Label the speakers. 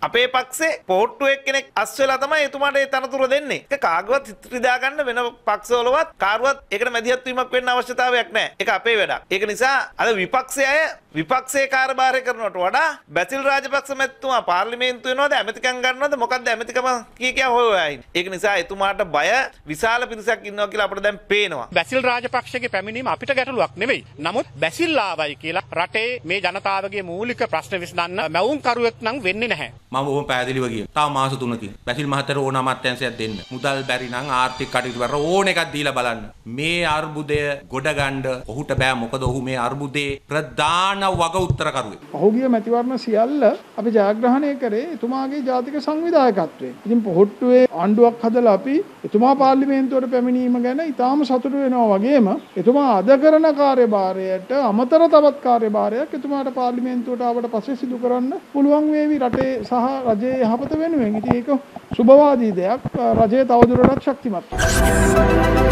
Speaker 1: අපේ පක්ෂේ පොට්ටු එක්කෙනෙක් අස් වෙලා තමයි එතුමාට ඒ තනතුර දෙන්නේ. ඒක කාගවත් හිතරිදා ගන්න වෙන පක්ෂවලවත් කාරුවත් ඒකට මැදිහත් වීමක් වෙන්න අවශ්‍යතාවයක් නැහැ. ඒක අපේ වැඩක්. ඒක නිසා අද විපක්ෂය අය විපක්ෂයේ කාර්යභාරය කරනවට වඩා බැසිල් රාජපක්ෂ මැතිතුමා පාර්ලිමේන්තු වෙනවද ඇමතිකම් ගන්නවද මොකක්ද ඇමතිකම කිය හොයලා ඉන්නේ. ඒක නිසා එතුමාට බය විශාල පිරිසක් ඉන්නවා කියලා අපිට දැන් පේනවා.
Speaker 2: බැසිල් රාජපක්ෂගේ පැමිණීම අපිට ගැටලුවක් නෙවෙයි. නමුත් බැසිල් ආවයි කියලා රටේ මේ ජනතාවගේ මූලික ප්‍රශ්න විසඳන්න මැවුම්කරුවෙක් නම් වෙන්නේ නැහැ.
Speaker 3: මම බොහොම පැහැදිලිව කියනවා. තව මාස 3කින් බැසිල් මහත්තයාට ඕන අමාත්‍යාංශයක් දෙන්න. මුදල් බැරි නම් ආර්ථික කටයුතු වල ඕන එකක් දීලා බලන්න. මේ අර්බුදය ගොඩ ගන්න ඔහුට බෑ. මොකද ඔහු මේ අර්බුදේ ප්‍රධාන වග උත්තරකරුවෙක්.
Speaker 4: ඔහුගේ මැතිවරණ සියල්ල අපි ජයග්‍රහණය කරේ එතුමාගේ ජාතික සංවිධායකත්වයෙන්. ඉතින් පොහොට්ටුවේ ආණ්ඩුවක් හදලා අපි එතුමා පාර්ලිමේන්තුවට පැමිණීම ගැන ඉතාම සතුටු වෙනවා වගේම එතුමා අද කරන කාර්යභාරයට අමතර තවත් කාර්යභාරයක් එතුමාට පාර්ලිමේන්තුවට ආවට පස්සේ සිදු කරන්න පුළුවන් වේවි රටේ සහ රජයේ යහපත වෙනුවෙන්. ඉතින් ඒක සුබවාදී දෙයක්. රජය තවදුරටත් ශක්තිමත් වෙනවා.